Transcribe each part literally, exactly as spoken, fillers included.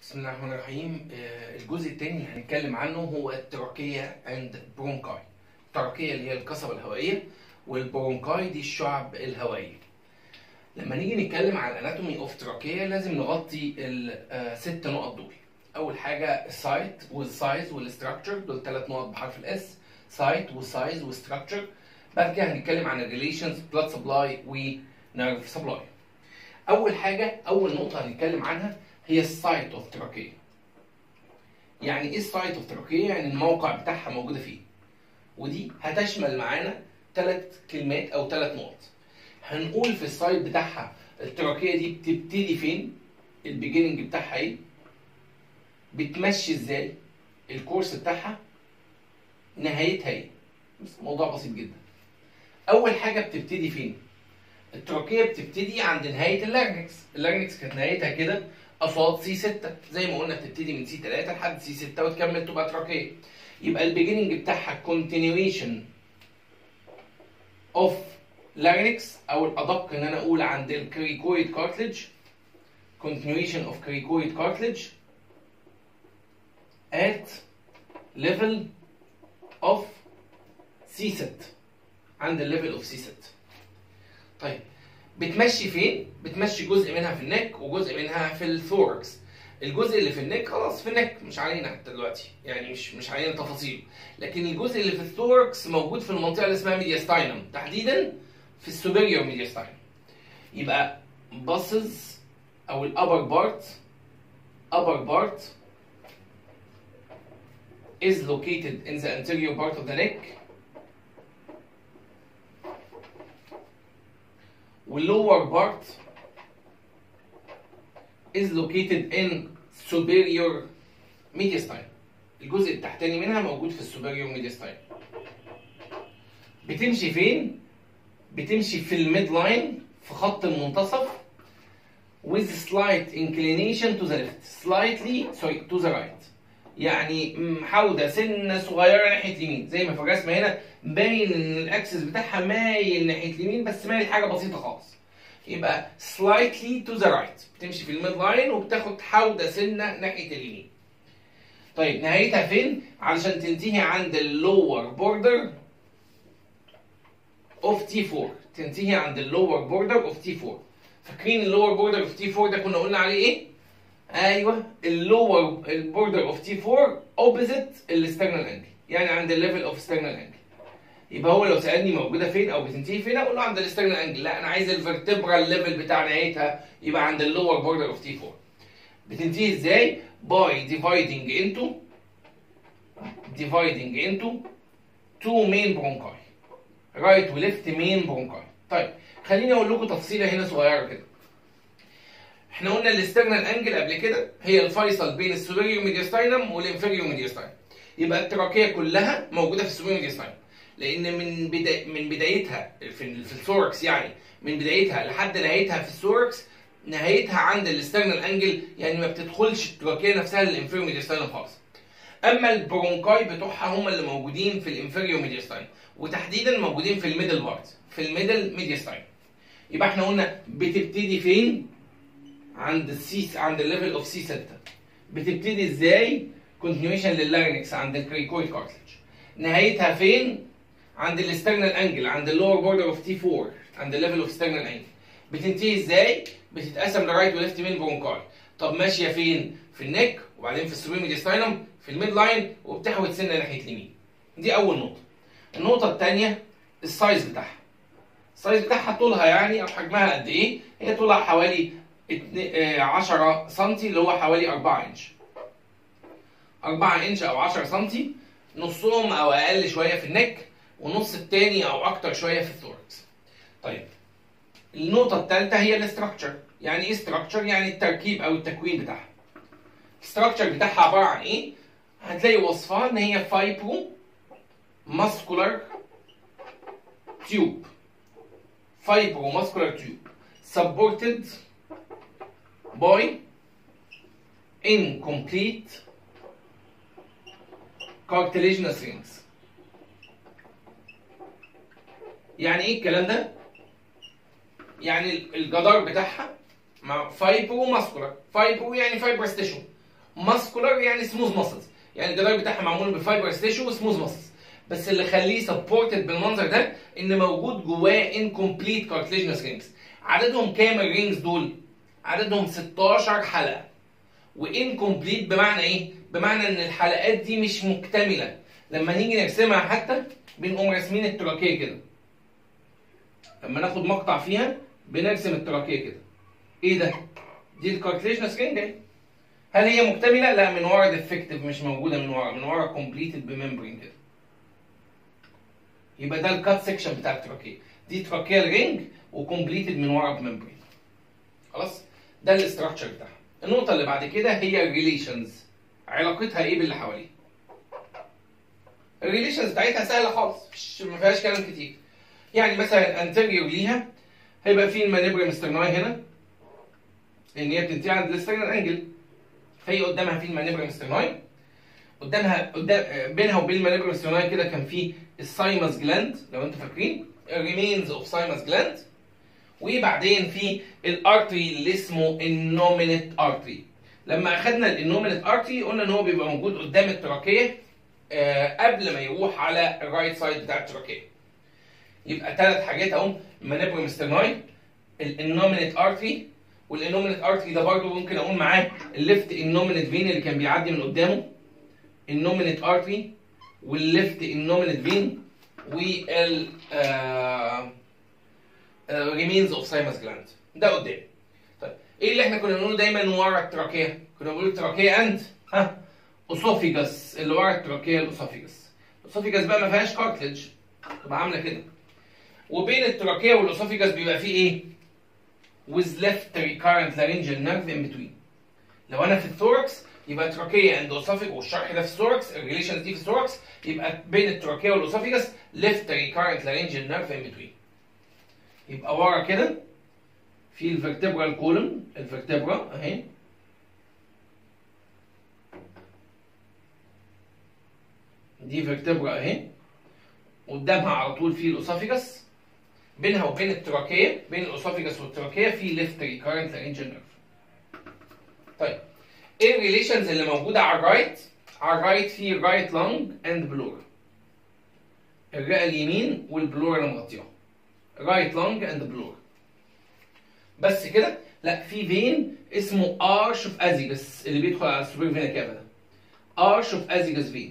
بسم الله الرحمن الرحيم. الجزء الثاني اللي هنتكلم عنه هو التراكية عند برونكاي. التراكية اللي هي القصبة الهوائية، والبرونكاي دي الشعب الهوائية. لما نيجي نتكلم عن الاناتومي اوف تراكية لازم نغطي الست نقط دول. اول حاجة السايت والسايز والستراكشر، دول ثلاث نقط بحرف الاس، سايت والسايز والستراكشر. بعد كده هنتكلم عن الريليشنز بلاد سبلاي ونيرف سبلاي. اول حاجة اول نقطة هنتكلم عنها هي السايت اوف تراكية. يعني ايه السايت اوف تراكية؟ يعني الموقع بتاعها موجودة فين. ودي هتشمل معانا ثلاث كلمات او ثلاث نقط. هنقول في السايت بتاعها التراكية دي بتبتدي فين؟ البيجيننج بتاعها ايه؟ بتمشي ازاي؟ الكورس بتاعها؟ نهايتها ايه؟ بس موضوع بسيط جدا. اول حاجة بتبتدي فين؟ التراكية بتبتدي عند نهاية اللارنكس. اللارنكس كانت نهايتها كده قصاد سي ستة، زي ما قلنا بتبتدي من سي ثلاثة لحد سي ستة وتكمل تبقى تراكية. يبقى البيجيننج بتاعها continuation of larynx، او الادق ان انا اقول عند الكريكويد كارتلج، continuation of cricoid cartilage at level of سي ستة، عند الليفل اوف سي ستة. طيب بتمشي فين؟ بتمشي جزء منها في النك وجزء منها في الثوركس. الجزء اللي في النك خلاص في النك، مش علينا حتى دلوقتي، يعني مش مش علينا تفاصيل. لكن الجزء اللي في الثوركس موجود في المنطقه اللي اسمها ميدياستاينم، تحديدا في السوبيريور ميدياستاينم. يبقى باسز او الابر بارت upper part is located in the anterior part of the neck، والlower part is located in superior mediastinum. الجزء التحتاني منها موجود في السوبيريور mediastinum. بتمشي فين؟ بتمشي في الميد لاين، في خط المنتصف، with slight inclination to the left، slightly sorry to the right. يعني محاوده سنه صغيره ناحيه اليمين، زي ما في الرسمه هنا باين ان الاكسس بتاعها مايل ناحيه اليمين، بس مايل حاجه بسيطه خالص. يبقى slightly to the right، بتمشي في الميد لاين وبتاخد حوده سنه ناحيه اليمين. طيب نهايتها فين؟ علشان تنتهي عند اللور بوردر اوف تي أربعة، تنتهي عند اللور بوردر اوف تي أربعة. فاكرين اللور بوردر اوف تي أربعة ده كنا قلنا عليه ايه؟ ايوه، اللور بوردر اوف تي أربعة اوبوزيت الاسترنال انجل، يعني عند الليفل اوف سترنال انجل. يبقى هو لو سالني موجوده فين او بتنتهي فين اقول له عند الاسترنال انجل. لا، انا عايز الفرتبرال ليفل بتاع نهايتها يبقى عند اللور بوردر اوف تي أربعة. بتنتهي ازاي؟ باي ديفايدنج انتو ديفايدنج انتو تو مين برونكاي، رايت وليفت مين برونكاي. طيب خليني اقول لكم تفصيله هنا صغيره كده. احنا قلنا الاسترنال انجل قبل كده هي الفيصل بين السوبيريور ميدياستاينم والانفيريور ميدياستاينم. يبقى التراكيه كلها موجوده في السوبيريور ميدياستاينم، لان من بدا... من بدايتها في, في الثوركس، يعني من بدايتها لحد نهايتها في الثوركس نهايتها عند الاسترنال انجل، يعني ما بتدخلش التراكيه نفسها للانفيريور ميدياستاينم خالص. اما البرونكاي بتوعها هم اللي موجودين في الانفيريور ميدياستاينم، وتحديدا موجودين في الميدل بارت، في الميدل ميدياستاينم. يبقى احنا قلنا بتبتدي فين؟ عند السي عند الليفل اوف سي ستة. بتبتدي ازاي؟ كونتينيويشن لللارينكس عند الكريكويد كارتلج. نهايتها فين؟ عند الاسترنال انجل، عند اللور بوردر اوف تي أربعة، عند الليفل اوف سترنال انجل. بتنتهي ازاي؟ بتتقسم لرايت وليفت مين برونكاي. طب ماشيه فين؟ في النك، وبعدين في السوبر ميدياستاينم، في الميد لاين، وبتحوت سنه ناحيه اليمين. دي اول نقطه. النقطه الثانيه السايز بتاعها. السايز بتاعها طولها يعني او حجمها قد ايه؟ هي طولها حوالي عشرة سنتي، اللي هو حوالي أربعة انش. أربعة انش او عشرة سنتي، نصهم او اقل شويه في النك، ونص التاني او اكتر شويه في الثوركس. طيب النقطه الثالثه هي الاستراكشر. يعني ايه استراكشر؟ يعني التركيب او التكوين بتاعها. الاستراكشر بتاعها عباره عن ايه؟ هتلاقي وصفها ان هي فايبرو ماسكولار تيوب، فايبرو ماسكولار تيوب supported by incomplete cartilaginous rings. يعني ايه الكلام ده؟ يعني الجدار بتاعها فايبرو ماسكولار، فايبرو يعني فايبرس تيشو، ماسكولار يعني سموث ماسلز، يعني الجدار بتاعها معمول بفايبرس تيشو وسموث ماسلز، بس اللي خليه سبورتد بالمنظر ده ان موجود جواه انكمبليت كارتليجنس رينجز. عددهم كام الرينجز دول؟ عددهم ستاشر حلقه. وانكمبليت بمعنى ايه؟ بمعنى ان الحلقات دي مش مكتمله. لما نيجي نرسمها حتى بنقوم راسمين التراكيه كده. لما ناخد مقطع فيها بنرسم التراكيه كده. ايه ده؟ دي الكارتليجنس رينج اهي. هل هي مكتمله؟ لا، من ورا ديفكتيف، مش موجوده من ورا، من ورا كومبليتد بممبرين كده. يبقى ده الكات سيكشن بتاع التراكيه. دي تراكيه رينج وكومبليتد من ورا بممبرين. خلاص؟ ده الاستراكشر بتاعها. النقطه اللي بعد كده هي الريليشنز. علاقتها ايه باللي حواليه؟ الريليشنز بتاعتها سهله خالص، مش ما فيهاش كلام كتير. يعني مثلا انتيريور ليها هيبقى في المانيبرم سترناي هنا، لان هي بتنتهي عند الاسترنال انجل، فهي قدامها في المانيبرم سترناي، قدامها قدام بينها وبين المانيبرم سترناي كده كان في السايمس جلاند لو انتوا فاكرين، ريمينز اوف سايمس جلاند، وبعدين في الارتري اللي اسمه النومينيت ارتري. لما اخدنا الانومينيت ارتري قلنا ان هو بيبقى موجود قدام التراكيه آه قبل ما يروح على الرايت سايد بتاع التراكيه. يبقى ثلاث حاجات اهو، المانيبرم سترناي، الانومينيت ارتري، والانومينيت ارتري ده برضه ممكن اقول معاه الليفت انومينيت فين اللي كان بيعدي من قدامه، النومينيت ارتري والليفت انومينيت فين وال ريمينز اوف سايمس جلاند ده قدام. طيب ايه اللي احنا كنا بنقوله دايما ورا التراكيه؟ كنا بنقول التراكيه اند ها اسوفيجاس، اللي ورا التراكيه الاسوفيجاس. الاسوفيجاس بقى ما فيهاش كارتلج، تبقى عامله كده. وبين التراكيه والاسوفيجاس بيبقى فيه ايه؟ with left recurrent laryngeal nerve in between. لو انا في الثوركس يبقى تراكيه اند اسوفيج، والشرح ده في الثوركس، الريليشنز دي في الثوركس، يبقى بين التراكيه والاسوفيجاس left recurrent laryngeal nerve in between. يبقى ورا كده في الفرتبرال كولوم، الفرتبرا اهي، دي فرتبرا اهي، قدامها على طول في الاسوفيجاس، بينها وبين التراكيه، بين الاسوفيجاس والتراكيه في ليفت ريكارنت لارنجال نيرف. طيب ايه الريليشنز اللي موجوده على الرايت؟ على الرايت في رايت لانج اند بلورا، الرئه اليمين والبلورا اللي مغطياها، رايت لانج اند بلورا. بس كده؟ لا، في فين اسمه ارش اوف ازيجس اللي بيدخل على السوبر فينا كافا ده، ارش اوف ازيجس فين،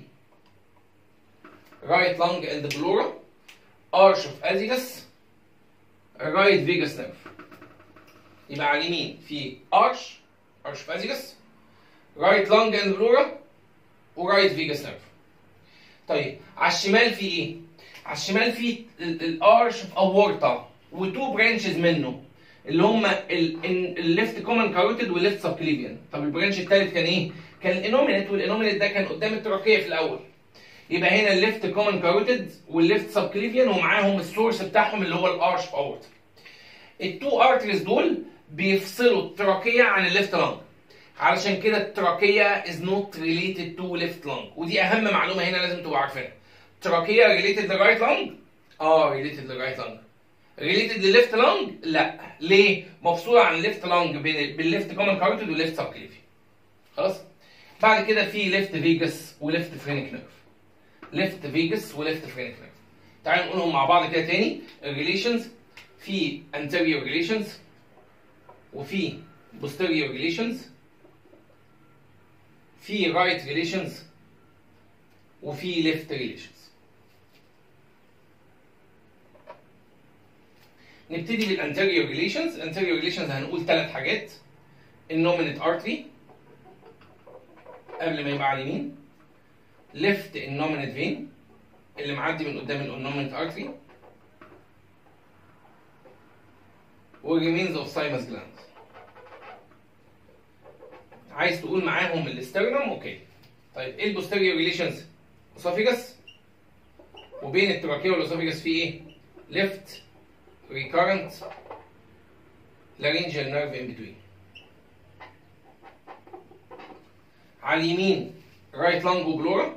رايت لانج اند بلورا، ارش اوف ازيجس، رايت فيجاس نيرف. يبقى على اليمين في ارش، ارش اوف ازيجس، رايت لانج اند بلورا، ورايت فيجاس نيرف. طيب على الشمال في ايه؟ على الشمال في الارش اوف اورتا وتو برانشز منه اللي هم الليفت كومن كاروتيد والليفت سبكليفيان. طب البرانش الثالث كان ايه؟ كان الانومينيت، والانومينيت ده كان قدام التراكيه في الاول. يبقى هنا الليفت كومن كاروتيد والليفت سبكليفيان ومعاهم السورس بتاعهم اللي هو الارش اوف اورتا. التو ارتريز دول بيفصلوا التراكيه عن الليفت لانج، علشان كده التراكيه از نوت ريليتد تو ليفت لانج، ودي اهم معلومه هنا لازم تبقوا عارفينها. التراكيه ريليتد للرايت لانج؟ اه ريليتد للرايت لانج. ريليتد للليفت لانج؟ لا. ليه؟ مفصوله عن الليفت لانج بالليفت كومن كاروتيد والليفت سبكليفيان. خلاص؟ بعد كده في ليفت فيجاس وليفت فرينك نيرف. ليفت فيجاس وليفت فرينك نيرف. تعالوا نقولهم مع بعض كده تاني. الريليشنز في anterior relations وفي posterior relations، في right relations وفي left relations. نبتدي بالانتيريور ريليشنز. الانتيريور ريليشنز هنقول ثلاث حاجات: النومينيت ارتري قبل ما يبقى على اليمين، ليفت النومينيت فين اللي معدي من قدام النومينيت ارتري، والريمينز اوف سايمس جلاند. عايز تقول معاهم الاسترنم؟ اوكي. طيب ايه البوستيريور ريليشنز؟ اسوفيجاس، وبين التراكيه والاسوفيجاس في ايه؟ ليفت recurrent laryngeal nerve in between. على اليمين right lung وبلورا،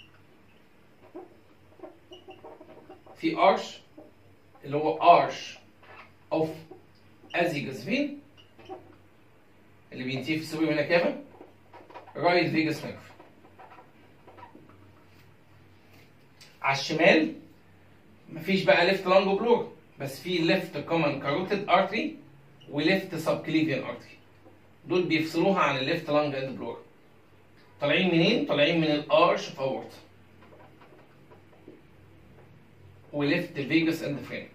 في arch اللي هو arch of azygos vein اللي بينتهي في السوبر فينا كافا، رايت فيجاس نيرف. على الشمال مفيش بقى ليفت لانج بلور، بس في ليفت كومن كاروتيد ارتري وليفت سبكليفيان ارتري، دول بيفصلوها عن الليفت لانج اند بلور. طالعين منين؟ طالعين من الارش في اورتا وليفت فيجاس اند فرينك.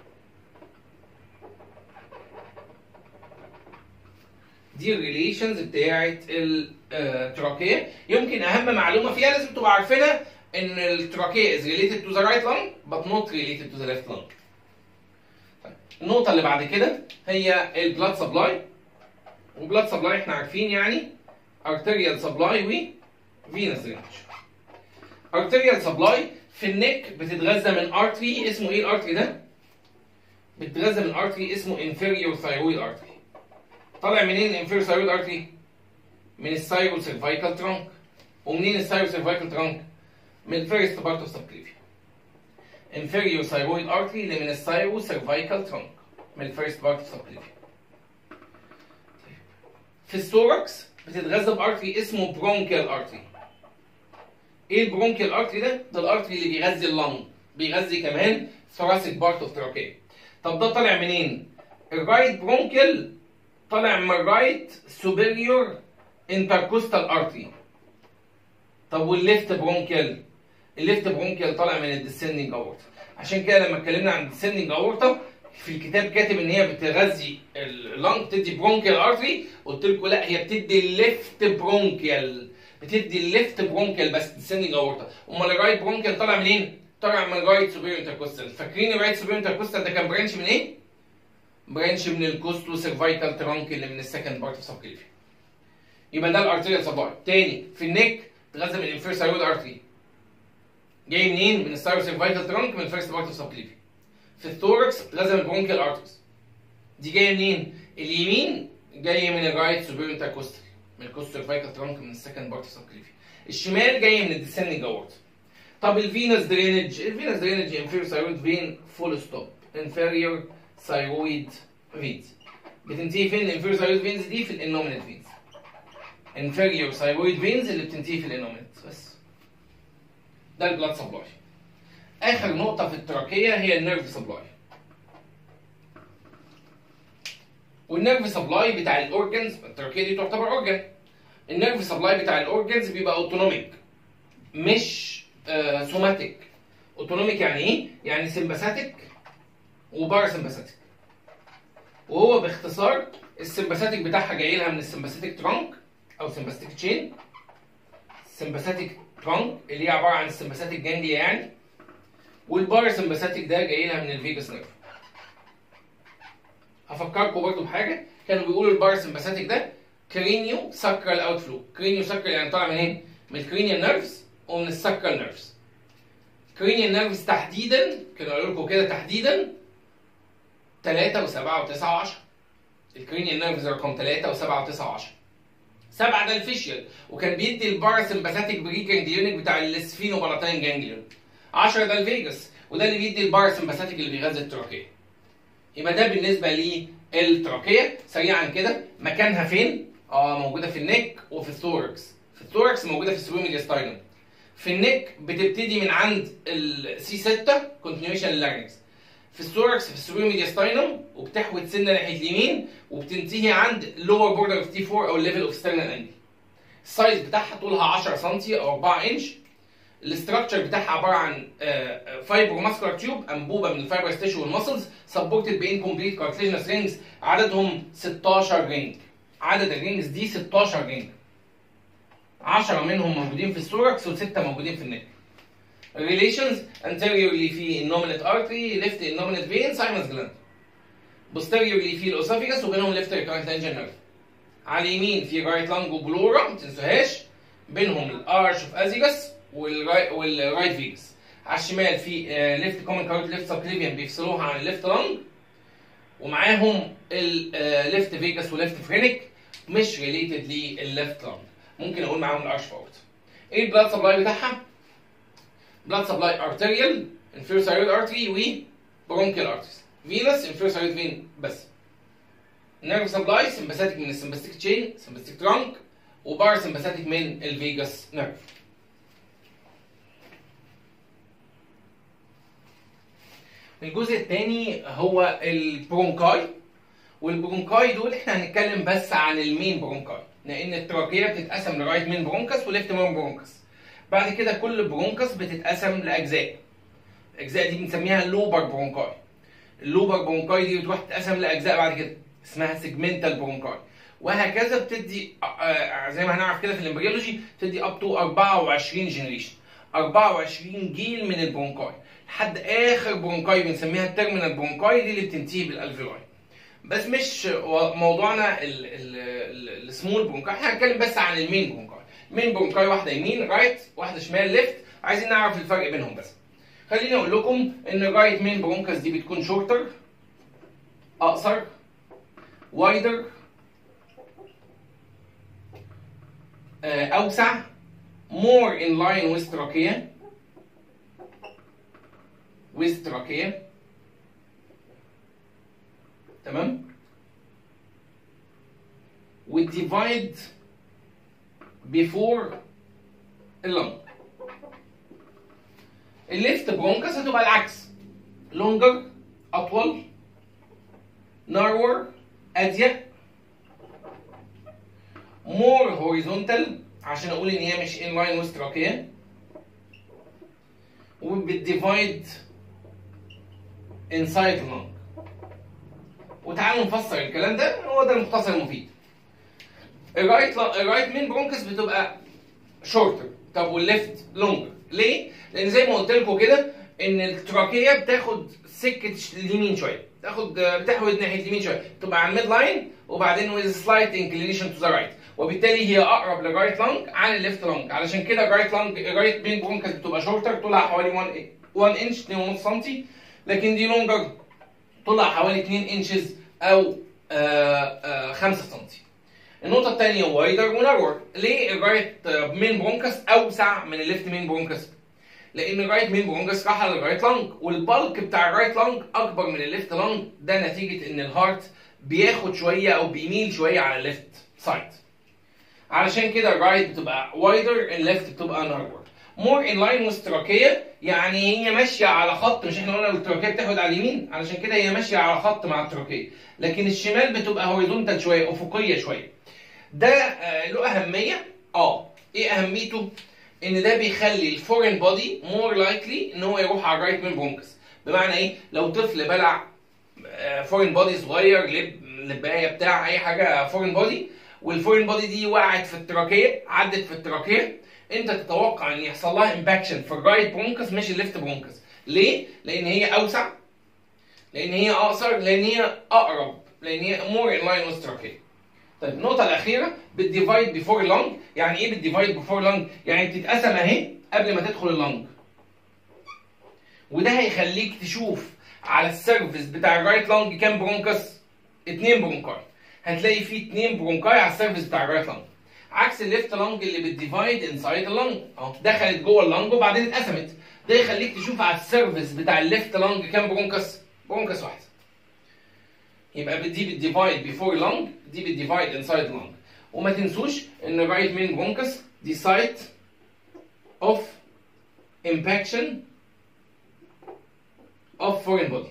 دي الريليشنز بتاعت التراكيه. يمكن اهم معلومه فيها لازم تبقوا عارفينها ان التراكيه is related to the right lung but not related to the left lung. طيب. النقطه اللي بعد كده هي البلاد سبلاي. وبلاد سبلاي احنا عارفين يعني arterial supply و venous drainage. arterial supply في النك بتتغذى من artery اسمه ايه الارتري ده؟ بتتغذى من artery اسمه inferior thyroid artery. طالع منين الانفيريور ثايرويد ارتري؟ من الثايرو سيرفايكال ترانك. ومنين الثايرو سيرفايكال ترانك؟ من الفيرست بارت اوف سبكليفيا. انفيريور ثايرويد ارتري اللي من الثايرو سيرفايكال ترانك من الفيرست بارت اوف سبكليفيا. في الثوركس بتتغذى بارتري اسمه برونكيال ارتري. ايه البرونكيال ارتري ده؟ ده الارتري اللي بيغذي اللنج، بيغذي كمان ثوراسيك بارت اوف تراكيه. طب ده طالع منين؟ الرايت برونكيال طالع من الرايت سوبيريور انتركوستال ارتري. طب والليفت برونكيال؟ الليفت برونكيال طالع من الديسندنج اورتا. عشان كده لما اتكلمنا عن الديسندنج اورتا في الكتاب كاتب ان هي بتغذي اللنج، بتدي برونكيال ارتري، قلت لكم لا هي بتدي الليفت برونكيال، بتدي الليفت برونكيال بس ديسندنج اورتا. امال الرايت برونكيال طالع منين؟ طالع من الرايت سوبيريور انتركوستال. فاكرين الرايت سوبيريور انتركوستال ده كان برانش من ايه؟ برانش من الكوستو سيرفايكال ترانك اللي من السكند بارت اوف سبكليفيا. يبقى ده الارتيريال سبلاي. تاني في النك تغذى من الانفيريور ثايرويد ارتري. جاي منين؟ من الثايرو سيرفايكال ترانك من الفيرست بارت اوف سبكليفيا. في الثوركس تغذى من البرونكيال ارتريز. دي جايه منين؟ اليمين جايه من الرايت سوبيريور انتركوستال من الكوستو سيرفايكال ترانك من السكند بارت اوف سبكليفيا. الشمال جايه من الديسندنج اورتا. طب الفينس درينج، الفينس درينج انفيريور ثايرويد فين فول ستوب. انفيريور ثايرويد فينز بتنتهي فين؟ الانفيريور ثايرويد فينز دي في الانومينت فينز. انفيريور ثايرويد فينز اللي بتنتهي في الانومينت بس. ده البلاد سبلاي. اخر نقطه في التراكيه هي النيرف سبلاي. والنيرف سبلاي بتاع الاورجنز، التراكيه دي تعتبر اورجن. النيرف سبلاي بتاع الاورجنز بيبقى اوتونوميك مش آه سوماتيك. اوتونوميك يعني ايه؟ يعني سمباثيك وباراسمباثيك. وهو باختصار السمباثيك بتاعها جاي لها من السمباثيك ترانك او سمباثيك تشين. السمباثيك ترانك اللي هي عباره عن السمباثيك جانجليا يعني. والباراسمباثيك ده جاي لها من الفيجاس نيرف. هفكركم برضو بحاجه، كانوا بيقولوا الباراسمباثيك ده كرينيو ساكرال اوتفلو. كرينيو ساكرال يعني طالع منين؟ من الكرينيال نيرفز ومن الساكرال نيرفز. الكرينيال نيرفز تحديدا كانوا قالوا لكم كده تحديدا ثلاثة وسبعة وتسعة وعشرة. الكرينيال نيرفز رقم ثلاثة وسبعة وتسعة وعشرة. سبعة ده الفيشيال وكان بيدي الباراسمباثيك بريكارديونيك بتاع السفينوبالاتين جانجليون. عشرة ده الفيجاس وده اللي بيدي الباراسمباثيك اللي بيغذي التراكيه. يبقى ده بالنسبه للتراكيه. سريعا كده مكانها فين؟ اه موجوده في النك وفي الثوركس. في الثوركس موجوده في السوبر ميدياستاينم. في النك بتبتدي من عند السي ستة كونتينيوشن لارنكس. في الثوركس في السوبر ميدياستاينم وبتحوت سنه ناحيه اليمين وبتنتهي عند لور بوردر اوف تي أربعة او ليفل اوف سترنال انجل. السايز بتاعها طولها عشرة سم او أربعة انش. الاستراكشر بتاعها عباره عن فايبرو ماسكولار تيوب، انبوبه من الفايبرس تيشو والمسلز سبورتد بانكمبليت كارتليجنس رينجز عددهم ستاشر رينج. عدد الرينجز دي ستاشر رينج. عشرة منهم موجودين في الثوركس وستة موجودين في النك. الريليشنز anteriorly في النومينت ارتري، ليفت النومينت فين، ساينس جلاند. posteriorly في الاسوفيجاس وبينهم ليفت ريكارنت لانجل نيرف. على اليمين في رايت لانج وبلورا ما تنسوهاش، بينهم الارش اوف ازيجاس والرايت فيجاس. على الشمال في ليفت كومن كاروت ليفت سبكليفيان بيفصلوها عن الليفت لانج، ومعاهم الليفت فيجاس وليفت فرينك مش ريليتد للليفت لانج. ممكن اقول معاهم الارش فورت. ايه البلاد سبلاي بتاعها؟ بلاد سبلاي ارتريال انفيريور ثايرويد ارتري وبرونكيال ارتريز. فينس انفيريور ثايرويد فين بس. نيرف سبلاي سمباثيك من السمباثيك تشين سمباثيك ترانك وباراسمباثيك من الفيجاس نيرف. الجزء الثاني هو البرونكاي، والبرونكاي دول احنا هنتكلم بس عن المين برونكاي، لان التراكيه بتتقسم لرايت مين برونكس وليفت مين برونكس. بعد كده كل برونكس بتتقسم لاجزاء، الاجزاء دي بنسميها اللوبر برونكاي. اللوبر برونكاي دي بتروح تتقسم لاجزاء بعد كده اسمها سيجمنتال برونكاي، وهكذا بتدي زي ما هنعرف كده في الامبريولوجي بتدي اب تو أربعة وعشرين جنريشن، أربعة وعشرين جيل من البرونكاي لحد اخر برونكاي بنسميها التيرمينال برونكاي، دي اللي بتنتهي بالالفيولاي. بس مش موضوعنا السمول برونكاي، احنا هنتكلم بس عن المين برونكاي. المين برونكاي واحده يمين رايت، واحده شمال ليفت، عايزين نعرف الفرق بينهم بس. خليني اقول لكم ان الرايت مين برونكاس دي بتكون شورتر، اقصر، وايدر، اوسع، more in line with trachea with trachea، تمام، والديفايد before اللنج. الليفت برونكاس هتبقى العكس، longer اطول، narrower اضيق، more horizontal عشان اقول ان هي مش in line with trachea، وبتديفايد inside lung. وتعالوا نفسر الكلام ده، هو ده المختصر المفيد. الرايت الرايت مين برونكس بتبقى شورتر، طب والليفت لونجر. ليه؟ لان زي ما قلت لكم كده ان التراكيه بتاخد سكه اليمين شويه، بتاخد بتحود ناحيه اليمين شويه، تبقى على الميد لاين وبعدين with slight inclination to the right، وبالتالي هي اقرب للرايت لانج عن الليفت لانج. علشان كده الرايت لانج الرايت مين برونكس بتبقى شورتر، طولها حوالي واحد انش اتنين ونص سم، لكن دي لونجر طولها حوالي اتنين انشز او خمسة سم. النقطة الثانية وايدر ونارور. ليه الرايت مين برونكس أوسع من الليفت مين برونكس؟ لأن الرايت مين برونكس راح على الرايت لانج، والبلك بتاع الرايت لانج أكبر من الليفت لانج، ده نتيجة إن الهارت بياخد شوية أو بيميل شوية على الليفت سايد. علشان كده الرايت بتبقى وايدر، الليفت بتبقى نارور. مور ان لاين وذ تراكيه، يعني هي ماشيه على خط، مش احنا قلنا التراكيه بتاخد على اليمين، علشان كده هي ماشيه على خط مع التراكيه، لكن الشمال بتبقى هوريزونتال شويه، افقيه شويه. ده آه له اهميه. اه ايه اهميته؟ ان ده بيخلي الفورين بودي مور لايكلي ان هو يروح على الرايت مين برونكس. بمعنى ايه؟ لو طفل بلع آه فورين بودي صغير، لب لبايه بتاع اي حاجه فورين بودي، والفورين بودي دي وقعت في التراكيه، عدت في التراكيه، انت تتوقع ان يحصل لها امباكشن في الرايت برونكس مش الليفت برونكس. ليه؟ لان هي اوسع، لان هي اقصر، لان هي اقرب، لان هي مور ان لاين وذ تراكيه. طيب النقطه الاخيره بالديفايد بيفور لانج. يعني ايه بالديفايد بيفور لانج؟ يعني بتتقسم اهي قبل ما تدخل اللانج، وده هيخليك تشوف على السيرفيس بتاع الرايت لانج كام برونكس؟ اتنين برونكاي. هتلاقي فيه اتنين برونكاي على السيرفيس بتاع الرايت لانج، عكس الليفت لانج اللي بتديفايد انسايد اللانج، اهو دخلت جوه اللانج وبعدين اتقسمت. ده يخليك تشوف على السيرفيس بتاع الليفت لانج كام برونكس؟ برونكس واحده. يبقى دي بتديفايد بيفور لانج، دي بتديفايد انسايد لانج. وما تنسوش ان الرايت مين برونكس دي سايت اوف امباكشن اوف فورين بودي.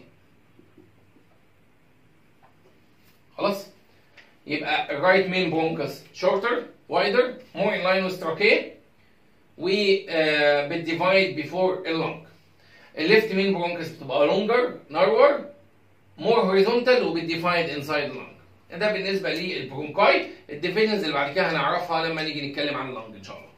خلاص؟ يبقى الرايت مين برونكس شورتر، وايدر، مور ان لاين وذ تراكيه، و بتديفايد بيفور اللانج. الليفت مين برونكس بتبقى لونجر، نارور، مور هوريزونتال، وبتديفايد انسايد اللانج. ده بالنسبه للبرونكاي. الديفيجنز اللي بعد كده هنعرفها لما نيجي نتكلم عن اللانج ان شاء الله.